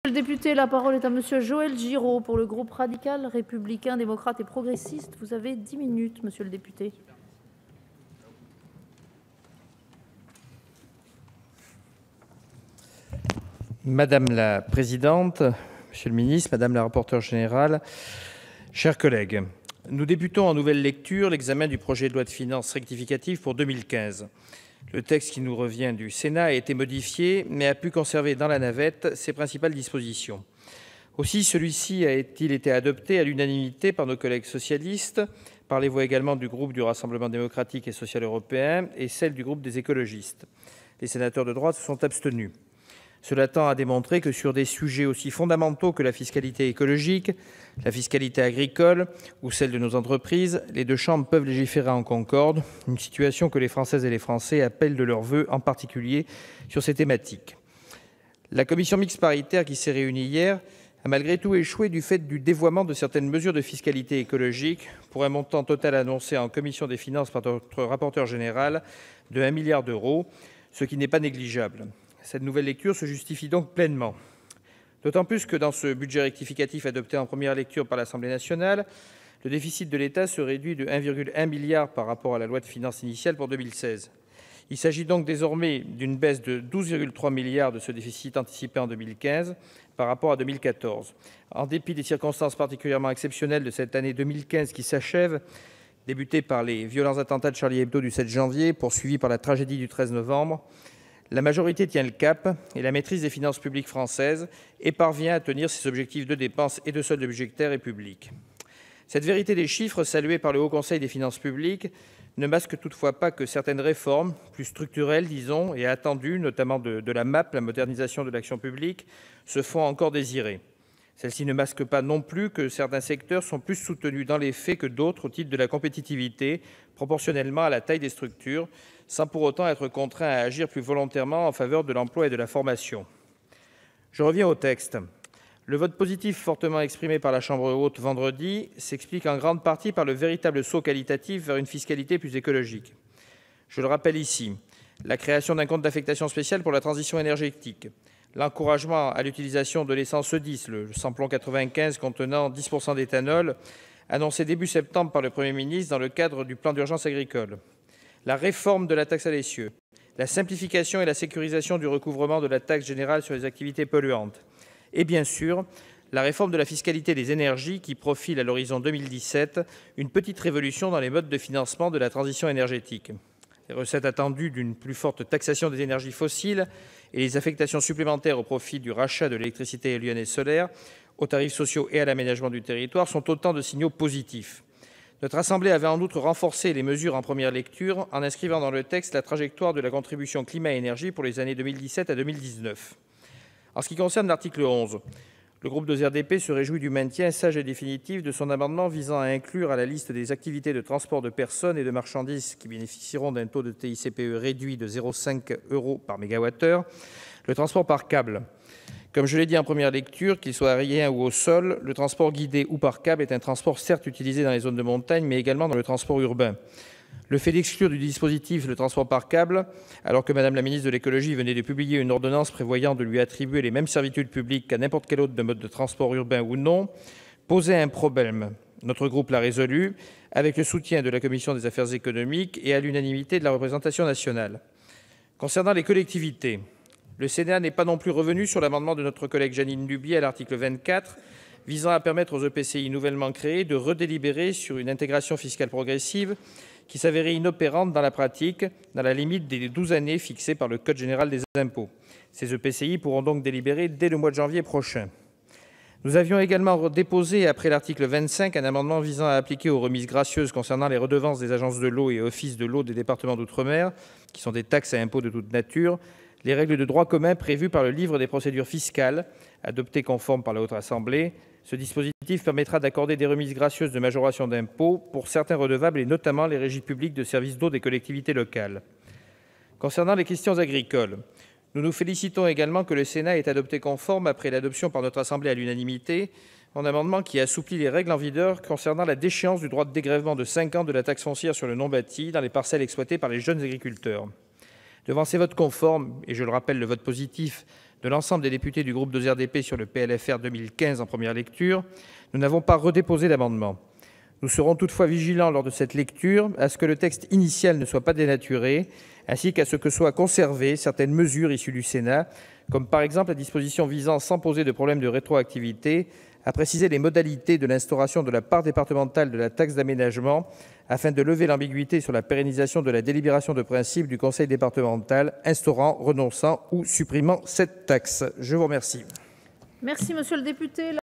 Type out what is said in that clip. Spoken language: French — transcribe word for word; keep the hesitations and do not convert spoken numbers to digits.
Monsieur le député, la parole est à monsieur Joël Giraud pour le groupe radical, républicain, démocrate et progressiste. Vous avez dix minutes, monsieur le député. Madame la présidente, monsieur le ministre, madame la rapporteure générale, chers collègues, nous débutons en nouvelle lecture l'examen du projet de loi de finances rectificative pour deux mille quinze. Le texte qui nous revient du Sénat a été modifié, mais a pu conserver dans la navette ses principales dispositions. Aussi, celui-ci a-t-il été adopté à l'unanimité par nos collègues socialistes, par les voix également du groupe du Rassemblement démocratique et social européen et celle du groupe des écologistes. Les sénateurs de droite se sont abstenus. Cela tend à démontrer que sur des sujets aussi fondamentaux que la fiscalité écologique, la fiscalité agricole ou celle de nos entreprises, les deux chambres peuvent légiférer en concorde, une situation que les Françaises et les Français appellent de leur vœu, en particulier sur ces thématiques. La commission mixte paritaire qui s'est réunie hier a malgré tout échoué du fait du dévoiement de certaines mesures de fiscalité écologique pour un montant total annoncé en commission des finances par notre rapporteur général de un milliard d'euros, ce qui n'est pas négligeable. Cette nouvelle lecture se justifie donc pleinement. D'autant plus que dans ce budget rectificatif adopté en première lecture par l'Assemblée nationale, le déficit de l'État se réduit de un virgule un milliard par rapport à la loi de finances initiale pour deux mille seize. Il s'agit donc désormais d'une baisse de douze virgule trois milliards de ce déficit anticipé en deux mille quinze par rapport à deux mille quatorze. En dépit des circonstances particulièrement exceptionnelles de cette année deux mille quinze qui s'achève, débutée par les violents attentats de Charlie Hebdo du sept janvier, poursuivis par la tragédie du treize novembre, la majorité tient le cap et la maîtrise des finances publiques françaises et parvient à tenir ses objectifs de dépenses et de solde budgétaire et public. Cette vérité des chiffres, saluée par le Haut Conseil des finances publiques, ne masque toutefois pas que certaines réformes, plus structurelles, disons, et attendues, notamment de, de la M A P, la modernisation de l'action publique, se font encore désirer. Celle-ci ne masque pas non plus que certains secteurs sont plus soutenus dans les faits que d'autres au titre de la compétitivité, proportionnellement à la taille des structures, sans pour autant être contraints à agir plus volontairement en faveur de l'emploi et de la formation. Je reviens au texte. Le vote positif fortement exprimé par la Chambre haute vendredi s'explique en grande partie par le véritable saut qualitatif vers une fiscalité plus écologique. Je le rappelle ici, la création d'un compte d'affectation spéciale pour la transition énergétique, l'encouragement à l'utilisation de l'essence E dix, le samplon quatre-vingt-quinze contenant dix pour cent d'éthanol, annoncé début septembre par le Premier ministre dans le cadre du plan d'urgence agricole, la réforme de la taxe à l'essieu, la simplification et la sécurisation du recouvrement de la taxe générale sur les activités polluantes, et bien sûr, la réforme de la fiscalité des énergies qui profile à l'horizon deux mille dix-sept une petite révolution dans les modes de financement de la transition énergétique. Les recettes attendues d'une plus forte taxation des énergies fossiles et les affectations supplémentaires au profit du rachat de l'électricité éolienne et solaire, aux tarifs sociaux et à l'aménagement du territoire sont autant de signaux positifs. Notre Assemblée avait en outre renforcé les mesures en première lecture en inscrivant dans le texte la trajectoire de la contribution climat-énergie pour les années deux mille dix-sept à deux mille dix-neuf. En ce qui concerne l'article onze, le groupe de R D P se réjouit du maintien sage et définitif de son amendement visant à inclure à la liste des activités de transport de personnes et de marchandises qui bénéficieront d'un taux de T I C P E réduit de zéro virgule cinq euros par mégawattheure le transport par câble. Comme je l'ai dit en première lecture, qu'il soit aérien ou au sol, le transport guidé ou par câble est un transport certes utilisé dans les zones de montagne, mais également dans le transport urbain. Le fait d'exclure du dispositif le transport par câble, alors que Mme la ministre de l'Écologie venait de publier une ordonnance prévoyant de lui attribuer les mêmes servitudes publiques qu'à n'importe quel autre mode de transport urbain ou non, posait un problème. Notre groupe l'a résolu, avec le soutien de la Commission des affaires économiques et à l'unanimité de la représentation nationale. Concernant les collectivités, le Sénat n'est pas non plus revenu sur l'amendement de notre collègue Jeanine Dubié à l'article vingt-quatre, visant à permettre aux E P C I nouvellement créés de redélibérer sur une intégration fiscale progressive qui s'avérait inopérante dans la pratique, dans la limite des douze années fixées par le Code général des impôts. Ces E P C I pourront donc délibérer dès le mois de janvier prochain. Nous avions également déposé, après l'article vingt-cinq, un amendement visant à appliquer aux remises gracieuses concernant les redevances des agences de l'eau et offices de l'eau des départements d'outre-mer, qui sont des taxes à impôts de toute nature, les règles de droit commun prévues par le livre des procédures fiscales, adopté conforme par la Haute Assemblée. Ce dispositif permettra d'accorder des remises gracieuses de majoration d'impôts pour certains redevables et notamment les régies publiques de services d'eau des collectivités locales. Concernant les questions agricoles, nous nous félicitons également que le Sénat ait adopté conforme, après l'adoption par notre Assemblée à l'unanimité, un amendement qui assouplit les règles en vigueur concernant la déchéance du droit de dégrèvement de cinq ans de la taxe foncière sur le non-bâti dans les parcelles exploitées par les jeunes agriculteurs. Devant ces votes conformes, et je le rappelle, le vote positif de l'ensemble des députés du groupe deux R D P sur le P L F R deux mille quinze en première lecture, nous n'avons pas redéposé d'amendement. Nous serons toutefois vigilants lors de cette lecture à ce que le texte initial ne soit pas dénaturé, ainsi qu'à ce que soient conservées certaines mesures issues du Sénat, comme par exemple la disposition visant, sans poser de problème de rétroactivité, à préciser les modalités de l'instauration de la part départementale de la taxe d'aménagement afin de lever l'ambiguïté sur la pérennisation de la délibération de principe du conseil départemental instaurant, renonçant ou supprimant cette taxe. Je vous remercie. Merci, monsieur le député.